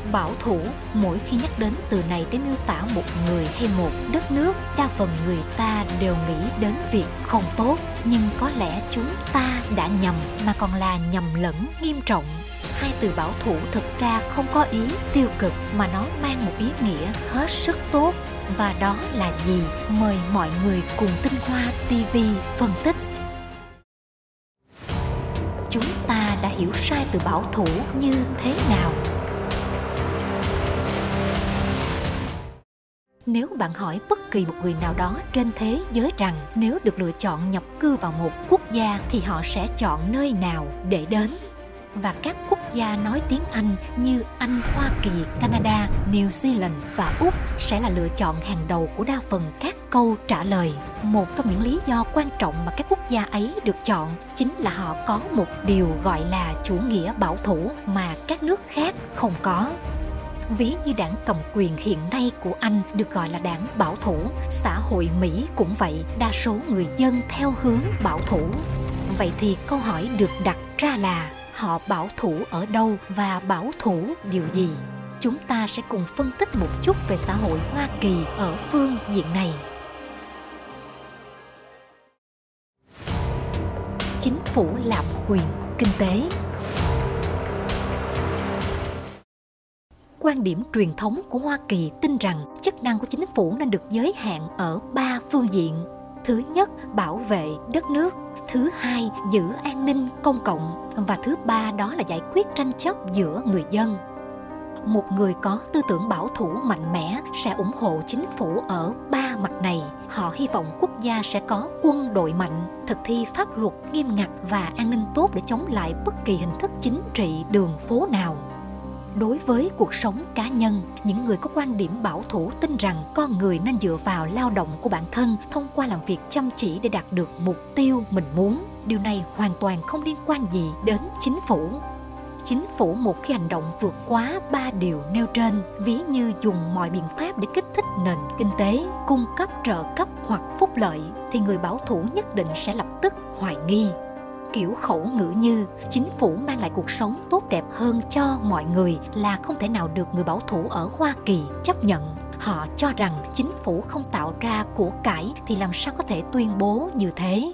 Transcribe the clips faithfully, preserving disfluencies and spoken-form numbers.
Bảo thủ, mỗi khi nhắc đến từ này để miêu tả một người hay một đất nước, đa phần người ta đều nghĩ đến việc không tốt. Nhưng có lẽ chúng ta đã nhầm, mà còn là nhầm lẫn nghiêm trọng. Hai từ bảo thủ thực ra không có ý tiêu cực, mà nó mang một ý nghĩa hết sức tốt. Và đó là gì? Mời mọi người cùng Tinh Hoa ti vi phân tích. Chúng ta đã hiểu sai từ bảo thủ như thế nào? Nếu bạn hỏi bất kỳ một người nào đó trên thế giới rằng nếu được lựa chọn nhập cư vào một quốc gia thì họ sẽ chọn nơi nào để đến? Và các quốc gia nói tiếng Anh như Anh, Hoa Kỳ, Canada, New Zealand và Úc sẽ là lựa chọn hàng đầu của đa phần các câu trả lời. Một trong những lý do quan trọng mà các quốc gia ấy được chọn chính là họ có một điều gọi là chủ nghĩa bảo thủ mà các nước khác không có. Ví như đảng cầm quyền hiện nay của Anh được gọi là đảng bảo thủ, xã hội Mỹ cũng vậy, đa số người dân theo hướng bảo thủ. Vậy thì câu hỏi được đặt ra là họ bảo thủ ở đâu và bảo thủ điều gì? Chúng ta sẽ cùng phân tích một chút về xã hội Hoa Kỳ ở phương diện này. Chính phủ lạm quyền kinh tế. Quan điểm truyền thống của Hoa Kỳ tin rằng chức năng của chính phủ nên được giới hạn ở ba phương diện. Thứ nhất, bảo vệ đất nước. Thứ hai, giữ an ninh công cộng. Và thứ ba đó là giải quyết tranh chấp giữa người dân. Một người có tư tưởng bảo thủ mạnh mẽ sẽ ủng hộ chính phủ ở ba mặt này. Họ hy vọng quốc gia sẽ có quân đội mạnh, thực thi pháp luật nghiêm ngặt và an ninh tốt để chống lại bất kỳ hình thức chính trị đường phố nào. Đối với cuộc sống cá nhân, những người có quan điểm bảo thủ tin rằng con người nên dựa vào lao động của bản thân thông qua làm việc chăm chỉ để đạt được mục tiêu mình muốn. Điều này hoàn toàn không liên quan gì đến chính phủ. Chính phủ một khi hành động vượt quá ba điều nêu trên, ví như dùng mọi biện pháp để kích thích nền kinh tế, cung cấp trợ cấp hoặc phúc lợi, thì người bảo thủ nhất định sẽ lập tức hoài nghi. Kiểu khẩu ngữ như chính phủ mang lại cuộc sống tốt đẹp hơn cho mọi người là không thể nào được người bảo thủ ở Hoa Kỳ chấp nhận. Họ cho rằng chính phủ không tạo ra của cải thì làm sao có thể tuyên bố như thế.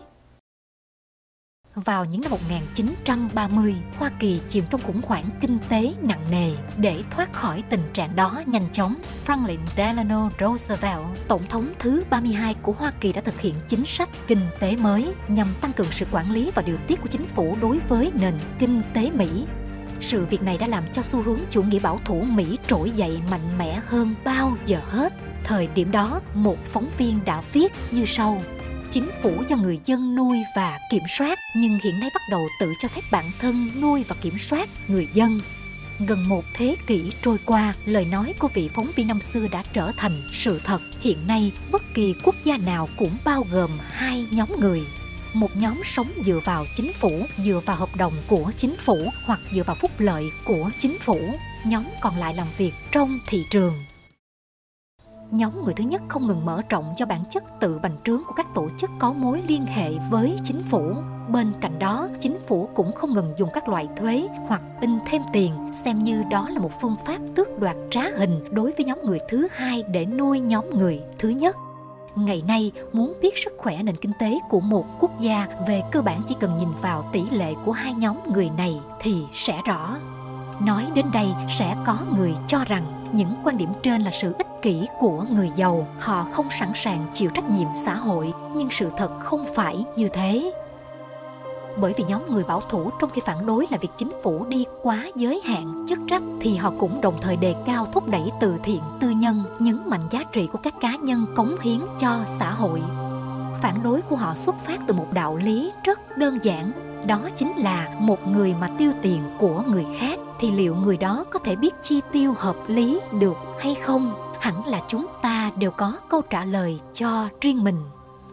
Vào những năm một nghìn chín trăm ba mươi, Hoa Kỳ chìm trong khủng hoảng kinh tế nặng nề. Để thoát khỏi tình trạng đó nhanh chóng, Franklin Delano Roosevelt, tổng thống thứ ba mươi hai của Hoa Kỳ đã thực hiện chính sách kinh tế mới nhằm tăng cường sự quản lý và điều tiết của chính phủ đối với nền kinh tế Mỹ. Sự việc này đã làm cho xu hướng chủ nghĩa bảo thủ Mỹ trỗi dậy mạnh mẽ hơn bao giờ hết. Thời điểm đó, một phóng viên đã viết như sau: chính phủ do người dân nuôi và kiểm soát, nhưng hiện nay bắt đầu tự cho phép bản thân nuôi và kiểm soát người dân. Gần một thế kỷ trôi qua, lời nói của vị phóng viên năm xưa đã trở thành sự thật. Hiện nay, bất kỳ quốc gia nào cũng bao gồm hai nhóm người. Một nhóm sống dựa vào chính phủ, dựa vào hợp đồng của chính phủ hoặc dựa vào phúc lợi của chính phủ. Nhóm còn lại làm việc trong thị trường. Nhóm người thứ nhất không ngừng mở rộng cho bản chất tự bành trướng của các tổ chức có mối liên hệ với chính phủ. Bên cạnh đó, chính phủ cũng không ngừng dùng các loại thuế hoặc in thêm tiền, xem như đó là một phương pháp tước đoạt trá hình đối với nhóm người thứ hai để nuôi nhóm người thứ nhất. Ngày nay, muốn biết sức khỏe nền kinh tế của một quốc gia, về cơ bản chỉ cần nhìn vào tỷ lệ của hai nhóm người này thì sẽ rõ. Nói đến đây, sẽ có người cho rằng những quan điểm trên là sự ích kỷ của người giàu. Họ không sẵn sàng chịu trách nhiệm xã hội, nhưng sự thật không phải như thế. Bởi vì nhóm người bảo thủ trong khi phản đối là việc chính phủ đi quá giới hạn chức trách, thì họ cũng đồng thời đề cao thúc đẩy từ thiện tư nhân, nhấn mạnh giá trị của các cá nhân cống hiến cho xã hội. Phản đối của họ xuất phát từ một đạo lý rất đơn giản. Đó chính là một người mà tiêu tiền của người khác thì liệu người đó có thể biết chi tiêu hợp lý được hay không? Hẳn là chúng ta đều có câu trả lời cho riêng mình.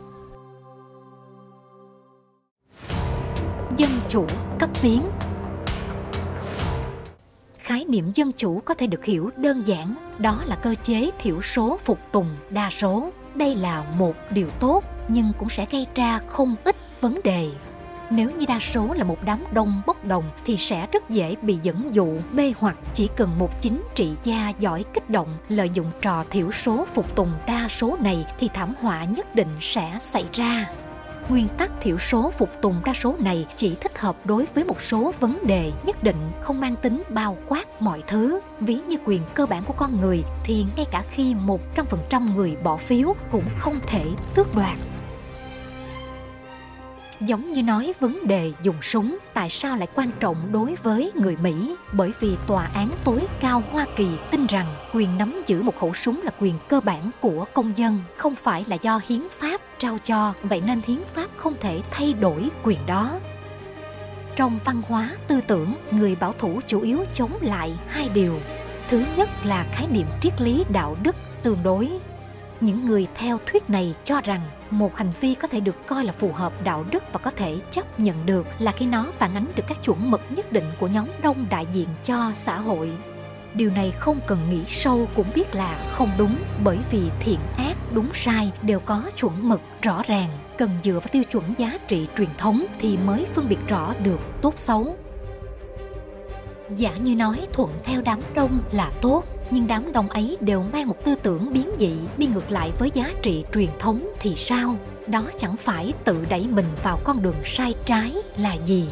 Dân chủ cấp tiến. Khái niệm dân chủ có thể được hiểu đơn giản, đó là cơ chế thiểu số phục tùng đa số. Đây là một điều tốt nhưng cũng sẽ gây ra không ít vấn đề. Nếu như đa số là một đám đông bốc đồng thì sẽ rất dễ bị dẫn dụ, mê hoặc. Chỉ cần một chính trị gia giỏi kích động, lợi dụng trò thiểu số phục tùng đa số này thì thảm họa nhất định sẽ xảy ra. Nguyên tắc thiểu số phục tùng đa số này chỉ thích hợp đối với một số vấn đề nhất định, không mang tính bao quát mọi thứ. Ví như quyền cơ bản của con người thì ngay cả khi một trăm phần trăm người bỏ phiếu cũng không thể tước đoạt. Giống như nói vấn đề dùng súng tại sao lại quan trọng đối với người Mỹ, bởi vì tòa án tối cao Hoa Kỳ tin rằng quyền nắm giữ một khẩu súng là quyền cơ bản của công dân, không phải là do hiến pháp trao cho, vậy nên hiến pháp không thể thay đổi quyền đó. Trong văn hóa tư tưởng, người bảo thủ chủ yếu chống lại hai điều. Thứ nhất là khái niệm triết lý đạo đức tương đối. Những người theo thuyết này cho rằng một hành vi có thể được coi là phù hợp đạo đức và có thể chấp nhận được là khi nó phản ánh được các chuẩn mực nhất định của nhóm đông đại diện cho xã hội. Điều này không cần nghĩ sâu cũng biết là không đúng, bởi vì thiện ác, đúng sai đều có chuẩn mực rõ ràng. Cần dựa vào tiêu chuẩn giá trị truyền thống thì mới phân biệt rõ được tốt xấu. Giả như nói thuận theo đám đông là tốt, nhưng đám đông ấy đều mang một tư tưởng biến dị, đi ngược lại với giá trị truyền thống thì sao? Đó chẳng phải tự đẩy mình vào con đường sai trái là gì?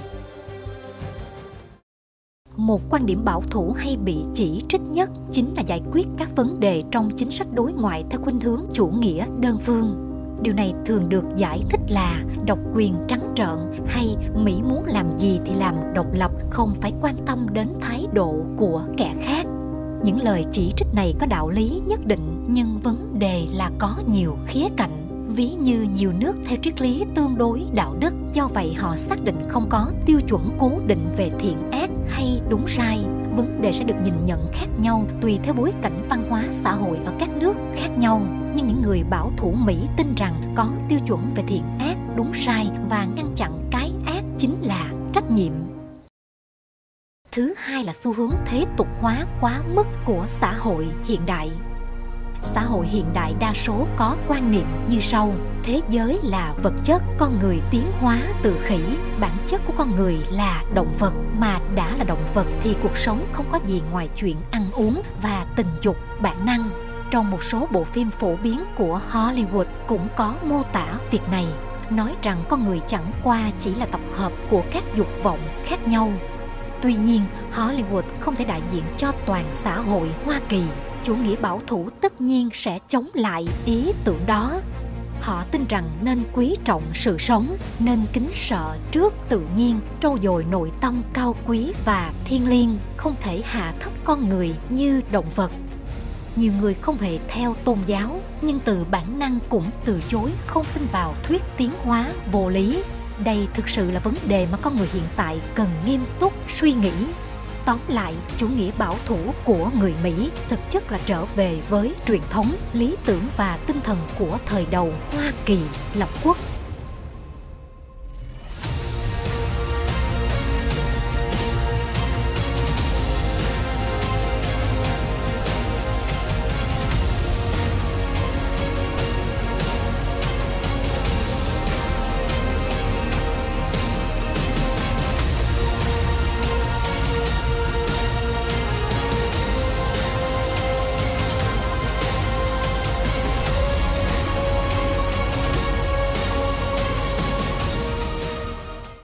Một quan điểm bảo thủ hay bị chỉ trích nhất chính là giải quyết các vấn đề trong chính sách đối ngoại theo khuynh hướng chủ nghĩa đơn phương. Điều này thường được giải thích là độc quyền trắng trợn hay Mỹ muốn làm gì thì làm độc lập, không phải quan tâm đến thái độ của kẻ khác. Những lời chỉ trích này có đạo lý nhất định, nhưng vấn đề là có nhiều khía cạnh. Ví như nhiều nước theo triết lý tương đối đạo đức, do vậy họ xác định không có tiêu chuẩn cố định về thiện ác hay đúng sai. Vấn đề sẽ được nhìn nhận khác nhau tùy theo bối cảnh văn hóa xã hội ở các nước khác nhau. Nhưng những người bảo thủ Mỹ tin rằng có tiêu chuẩn về thiện ác, đúng sai và ngăn chặn cái ác chính là trách nhiệm. Thứ hai là xu hướng thế tục hóa quá mức của xã hội hiện đại. Xã hội hiện đại đa số có quan niệm như sau: thế giới là vật chất, con người tiến hóa từ khỉ, bản chất của con người là động vật, mà đã là động vật thì cuộc sống không có gì ngoài chuyện ăn uống và tình dục bản năng. Trong một số bộ phim phổ biến của Hollywood cũng có mô tả việc này, nói rằng con người chẳng qua chỉ là tập hợp của các dục vọng khác nhau. Tuy nhiên, Hollywood không thể đại diện cho toàn xã hội Hoa Kỳ. Chủ nghĩa bảo thủ tất nhiên sẽ chống lại ý tưởng đó. Họ tin rằng nên quý trọng sự sống, nên kính sợ trước tự nhiên, trau dồi nội tâm cao quý và thiêng liêng, không thể hạ thấp con người như động vật. Nhiều người không hề theo tôn giáo, nhưng từ bản năng cũng từ chối không tin vào thuyết tiến hóa vô lý. Đây thực sự là vấn đề mà con người hiện tại cần nghiêm túc suy nghĩ. Tóm lại, chủ nghĩa bảo thủ của người Mỹ thực chất là trở về với truyền thống, lý tưởng và tinh thần của thời đầu Hoa Kỳ lập quốc.